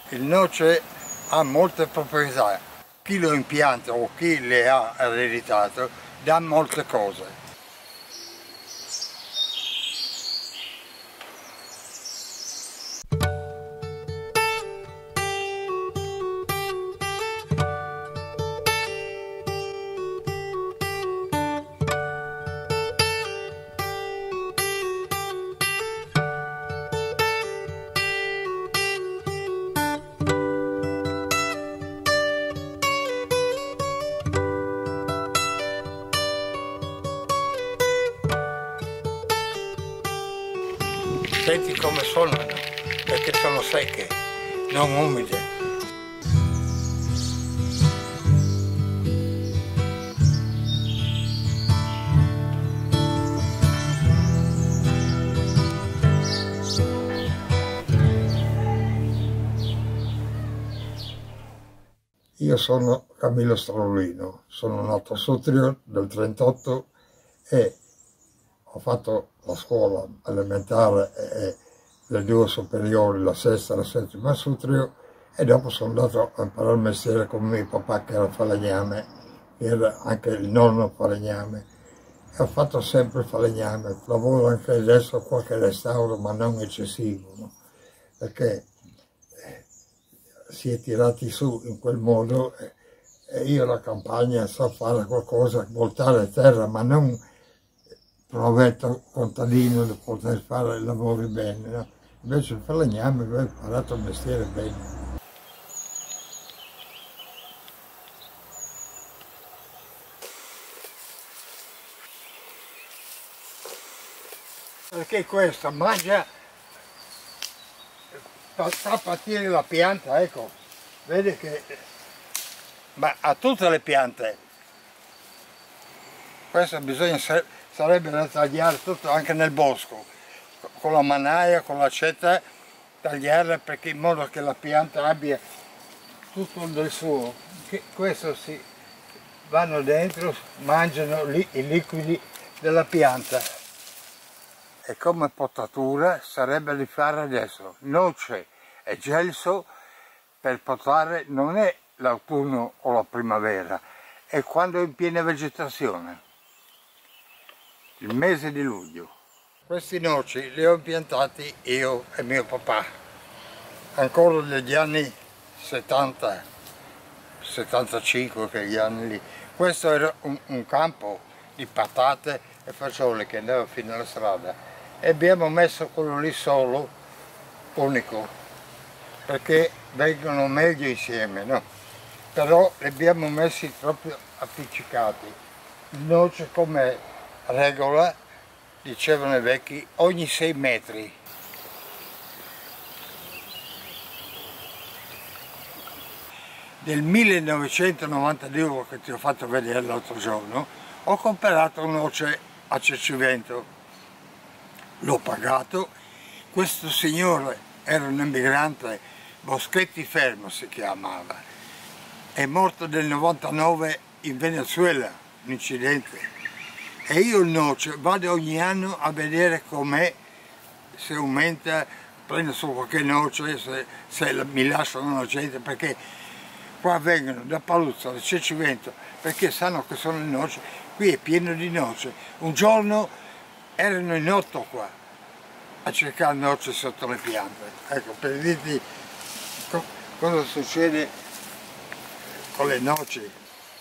Il noce ha molte proprietà, chi lo impianta o chi le ha ereditato dà molte cose. Senti come suonano, perché sono secche, non umide. Io sono Camillo Strolino, sono nato a Sutrio del 38 e ho fatto la scuola elementare e le due superiori, la sesta e la settima a Sutrio, e dopo sono andato a imparare il mestiere con mio papà che era falegname, che era anche il nonno falegname, e ho fatto sempre falegname. Lavoro anche adesso qualche restauro, ma non eccessivo, no? Perché si è tirati su in quel modo e io la campagna so fare qualcosa, voltare terra, ma non provetto contadino di poter fare i lavori bene, no? Invece il falegname aveva imparato il mestiere bene. Perché questo mangia, fa partire la pianta, ecco, vedi che, ma a tutte le piante, questo bisogna, sarebbe da tagliare tutto anche nel bosco, con la mannaia, con l'accetta, tagliarla perché in modo che la pianta abbia tutto del suo, che questo si vanno dentro, mangiano i liquidi della pianta. E come potatura sarebbe di fare adesso noce e gelso per potare, non è l'autunno o la primavera, è quando è in piena vegetazione, il mese di luglio. Questi noci li ho impiantati io e mio papà, ancora negli anni 70, 75, quegli anni lì. Questo era un campo di patate e fagioli che andava fino alla strada. E abbiamo messo quello lì solo, unico, perché vengono meglio insieme, no? Però li abbiamo messi proprio appiccicati. Il noce come regola, dicevano i vecchi, ogni 6 metri. Nel 1992, che ti ho fatto vedere l'altro giorno, ho comprato un noce a Cecivento. L'ho pagato, questo signore era un emigrante, Boschetti Fermo si chiamava, è morto nel 99 in Venezuela, un incidente, e io il noce vado ogni anno a vedere com'è, se aumenta, prendo su qualche noce, se mi lasciano la gente, perché qua vengono da Paluzzo, da Cecivento, perché sanno che sono in noce, qui è pieno di noce. Un giorno erano in 8 qua a cercare noce sotto le piante. Ecco, per dirti cosa succede con le noci.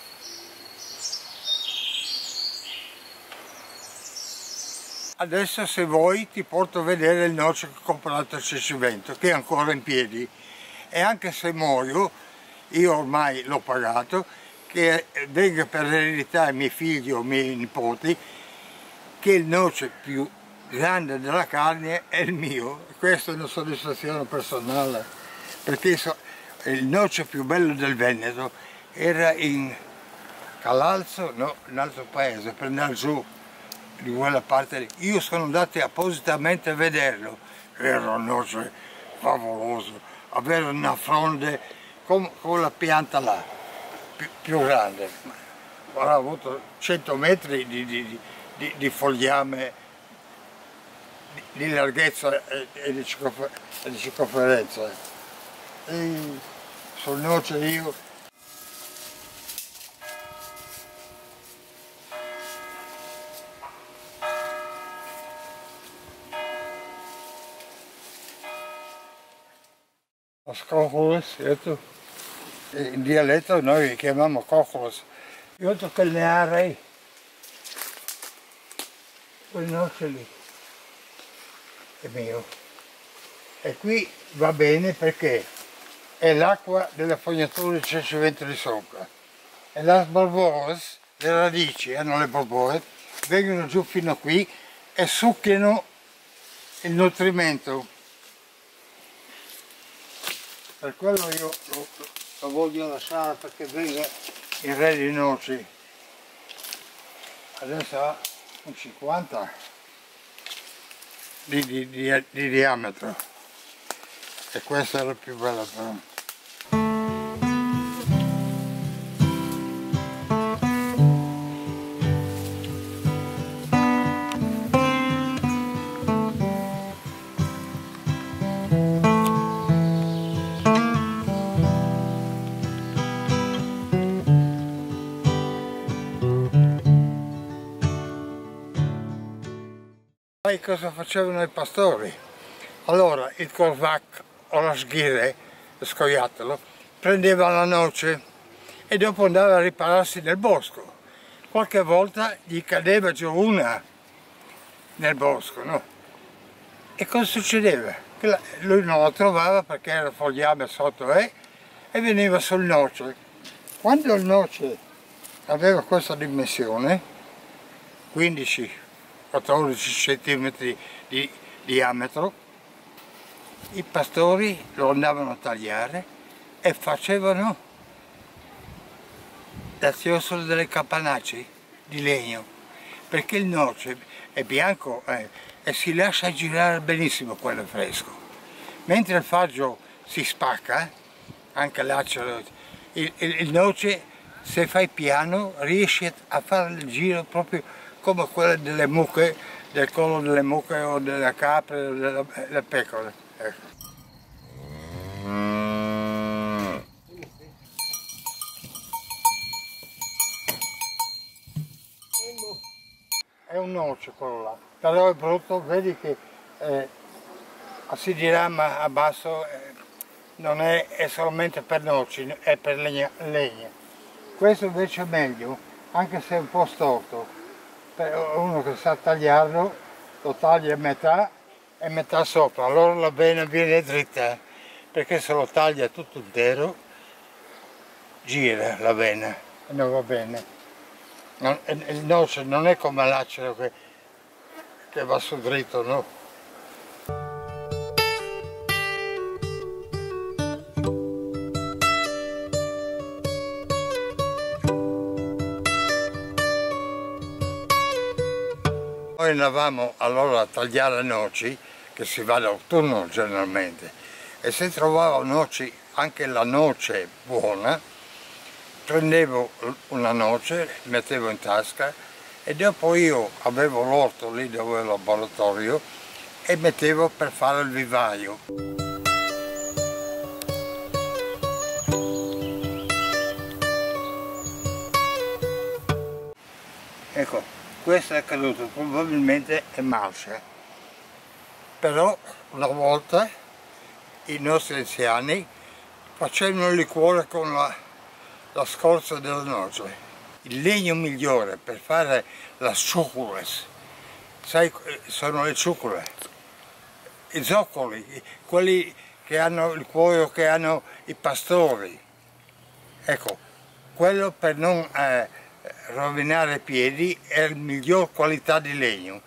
Adesso se vuoi ti porto a vedere il noce che ho comprato a Cecivento, che è ancora in piedi, e anche se muoio, io ormai l'ho pagato, che venga per eredità ai miei figli o ai miei nipoti, che il noce più grande della carne è il mio. Questa è una soddisfazione personale, perché il noce più bello del Veneto era in Calalzo, no, un altro paese, per andare giù di quella parte lì. Io sono andato appositamente a vederlo, era un noce favoloso, avere una fronde con la pianta là, più grande. Guarda, ha avuto 100 metri di fogliame, di larghezza e di circonferenza. E sul noce io las cojones, certo? In dialetto noi chiamiamo cojones. Io tocco il neare, quel noce lì è mio. E qui va bene perché è l'acqua della fognatura che ci vento di sopra. E le borbores, le radici, hanno le borbore, vengono giù fino a qui e succhiano il nutrimento. Per quello io lo voglio lasciare perché venga il re di noci. Adesso ha un 50 di diametro e questa è la più bella però. Sai cosa facevano i pastori? Allora il corvac o la sghire, lo scoiattolo, prendeva la noce e dopo andava a ripararsi nel bosco. Qualche volta gli cadeva giù una nel bosco, no? E cosa succedeva? Che lui non la trovava perché era fogliame sotto e veniva sul noce. Quando il noce aveva questa dimensione, 15-14 cm di diametro, i pastori lo andavano a tagliare e facevano la chiocciola delle capanacci di legno, perché il noce è bianco e si lascia girare benissimo quello fresco. Mentre il faggio si spacca, anche l'acero, il noce, se fai piano, riesci a fare il giro proprio come quello delle mucche, del collo delle mucche o delle capre o delle pecore. Ecco. È un noce quello là, però è brutto, vedi che si dirama a basso, non è solamente per noci, è per legna. Questo invece è meglio, anche se è un po' storto. Per uno che sa tagliarlo, lo taglia a metà e metà sopra, allora la vena viene dritta, perché se lo taglia tutto intero gira la vena e non va bene. Il noce non è come l'acero che va su dritto, no? Noi andavamo allora a tagliare noci, che si va d'autunno generalmente, e se trovavo noci, anche la noce buona, prendevo una noce, mettevo in tasca e dopo io avevo l'orto lì dove è il laboratorio e mettevo per fare il vivaio. Ecco, questo è caduto, probabilmente è marcia, però una volta i nostri anziani facevano il liquore con la scorza della noce. Il legno migliore per fare la succules, sai, sono le ciucole, i zoccoli, quelli che hanno il cuoio che hanno i pastori. Ecco, quello per non rovinare i piedi è la miglior qualità di legno.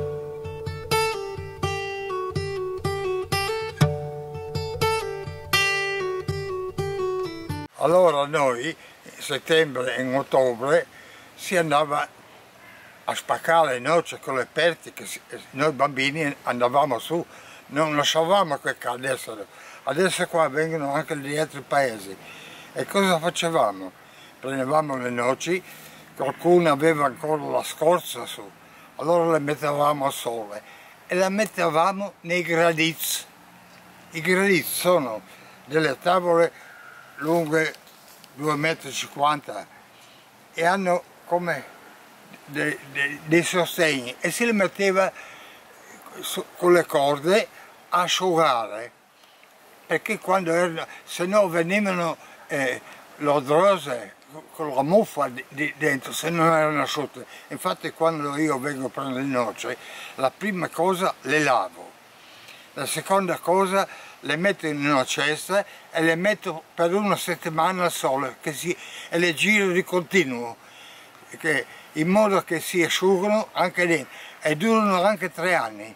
Allora noi, in settembre e in ottobre, si andava a spaccare le noci con le pertiche, noi bambini andavamo su, non lasciavamo che cadessero. Adesso qua vengono anche di altri paesi. E cosa facevamo? Prendevamo le noci, qualcuno aveva ancora la scorza su, allora le mettevamo al sole e la mettevamo nei gradiz. I gradiz sono delle tavole lunghe 2,50 m e hanno come dei sostegni e si le metteva con le corde a asciugare, perché quando erano, se no venivano l'odorose con la muffa dentro, se non erano asciutte. Infatti quando io vengo a prendere le noci, la prima cosa le lavo, la seconda cosa le metto in una cesta e le metto per una settimana al sole e le giro di continuo, in modo che si asciugano anche lì e durano anche 3 anni.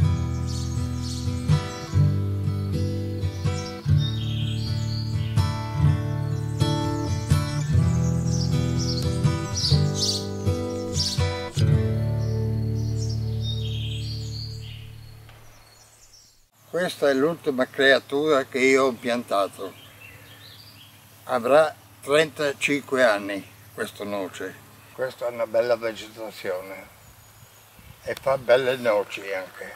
Questa è l'ultima creatura che io ho piantato. Avrà 35 anni questo noce. Questa è una bella vegetazione e fa belle noci anche.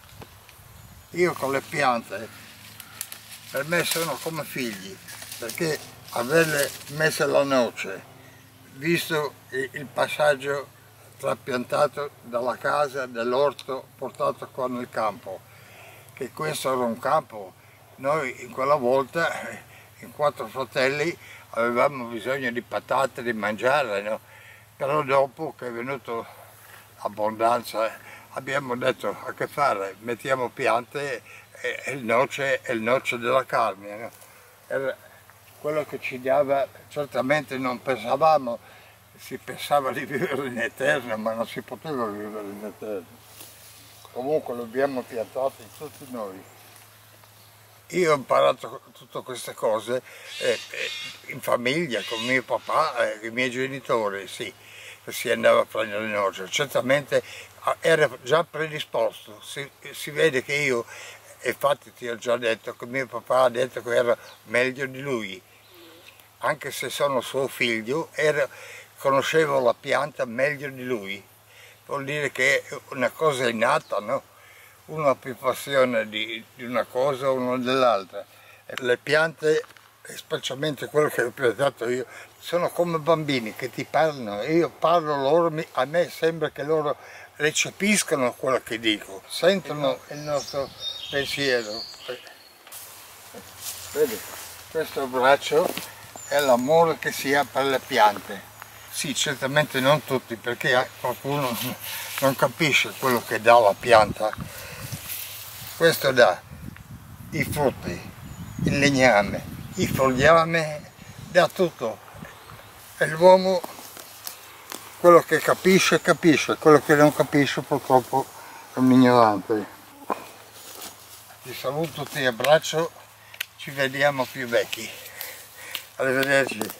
Io con le piante, per me sono come figli, perché averle messe alla noce, visto il passaggio trapiantato dalla casa, dall'orto, portato qua nel campo, che questo era un campo, noi in quella volta, in 4 fratelli, avevamo bisogno di patate, di mangiare, no? Però dopo che è venuto abbondanza abbiamo detto a che fare, mettiamo piante e il noce della carne, no? Era quello che ci dava, certamente non pensavamo, si pensava di vivere in eterno, ma non si poteva vivere in eterno. Comunque lo abbiamo piantato tutti noi. Io ho imparato tutte queste cose in famiglia, con mio papà e i miei genitori, sì, che si andava a prendere le noci. Certamente era già predisposto, si vede che io, e infatti ti ho già detto che mio papà ha detto che era meglio di lui, anche se sono suo figlio, conoscevo la pianta meglio di lui. Vuol dire che è una cosa innata, no? Uno ha più passione di una cosa o uno dell'altra. Le piante, specialmente quelle che ho piantato io, sono come bambini che ti parlano. Io parlo loro, a me sembra che loro recepiscano quello che dico, sentono il nostro pensiero. Vedi, questo braccio è l'amore che si ha per le piante. Sì, certamente non tutti, perché qualcuno non capisce quello che dà la pianta. Questo dà i frutti, il legname, il fogliame, dà tutto. E l'uomo, quello che capisce, capisce, quello che non capisce purtroppo è un ignorante. Ti saluto, ti abbraccio, ci vediamo più vecchi. Arrivederci.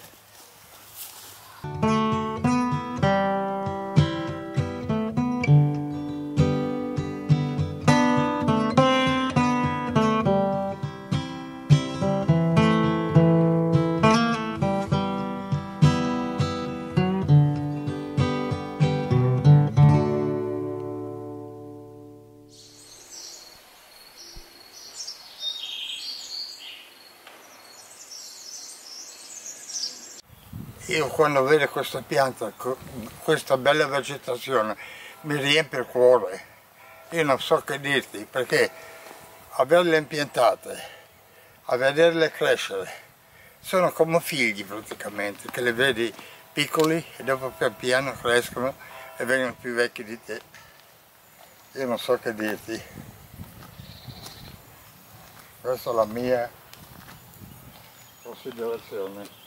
Io quando vedo questa pianta, questa bella vegetazione, mi riempie il cuore. Io non so che dirti, perché averle impiantate, a vederle crescere, sono come figli praticamente, che le vedi piccoli e dopo pian piano crescono e vengono più vecchi di te. Io non so che dirti. Questa è la mia considerazione.